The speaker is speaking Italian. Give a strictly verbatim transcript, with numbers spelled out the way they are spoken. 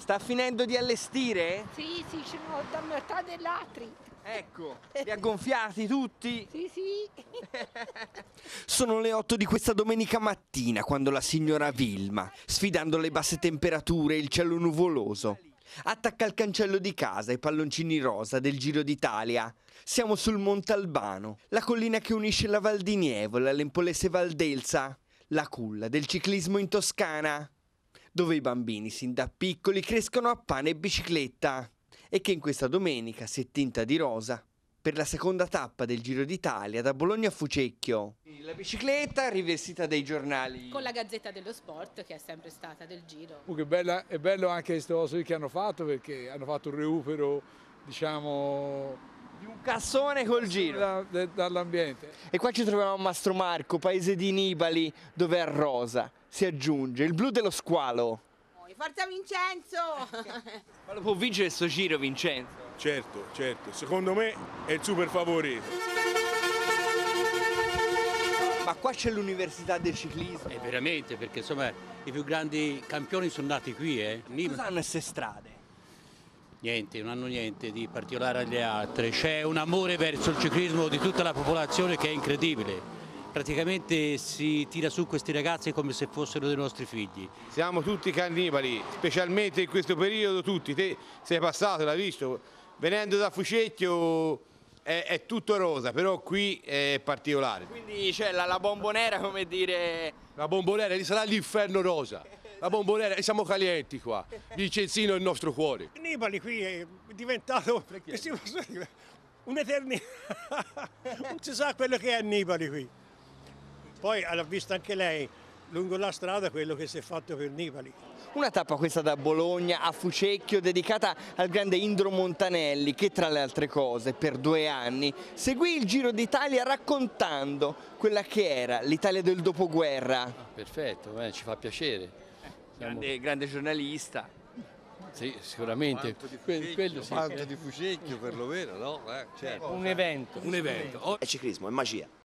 Sta finendo di allestire? Sì, sì, ci sono da metà dell'altri. Ecco, li ha gonfiati tutti? Sì, sì. Sono le otto di questa domenica mattina quando la signora Vilma, sfidando le basse temperature e il cielo nuvoloso, attacca al cancello di casa i palloncini rosa del Giro d'Italia. Siamo sul Monte Albano, la collina che unisce la Val di Nievola all'Empolese Val d'Elsa, la culla del ciclismo in Toscana, dove i bambini sin da piccoli crescono a pane e bicicletta e che in questa domenica si è tinta di rosa per la seconda tappa del Giro d'Italia da Bologna a Fucecchio. La bicicletta rivestita dei giornali. Con la Gazzetta dello Sport, che è sempre stata del Giro. Comunque bella, è bello anche questo cosa che hanno fatto, perché hanno fatto un recupero, diciamo, di un cassone col Giro. Da, da, dall'ambiente. E qua ci troviamo a Mastro Marco, paese di Nibali, dove a rosa si aggiunge il blu dello squalo. Forza Vincenzo! Ma lo può vincere sto Giro, Vincenzo? Certo, certo, secondo me è il super favorito. Ma qua c'è l'Università del Ciclismo. È veramente, perché insomma i più grandi campioni sono nati qui, eh. Cosa hanno queste strade? Niente, non hanno niente di particolare agli altri. C'è un amore verso il ciclismo di tutta la popolazione che è incredibile. Praticamente si tira su questi ragazzi come se fossero dei nostri figli. Siamo tutti cannibali, specialmente in questo periodo tutti. Te sei passato, l'hai visto, venendo da Fucecchio è, è tutto rosa, però qui è particolare. Quindi c'è la, la bombonera, come dire... La bombonera, lì sarà l'inferno rosa. La bombonera, siamo calienti qua. Vincenzino è il nostro cuore. Nibali qui è diventato un'eternità. Non si sa quello che è Nibali qui. Poi l'ha visto anche lei, lungo la strada, quello che si è fatto per Nibali. Una tappa questa da Bologna a Fucecchio dedicata al grande Indro Montanelli che tra le altre cose per due anni seguì il Giro d'Italia raccontando quella che era l'Italia del dopoguerra. Ah, perfetto, eh, ci fa piacere. Siamo... Grande, grande giornalista. Sì, sicuramente. Quanto di Fucecchio, Quello sì. quanto di Fucecchio perlomeno, no? Eh, certo. Un evento. Un evento. È ciclismo, è magia.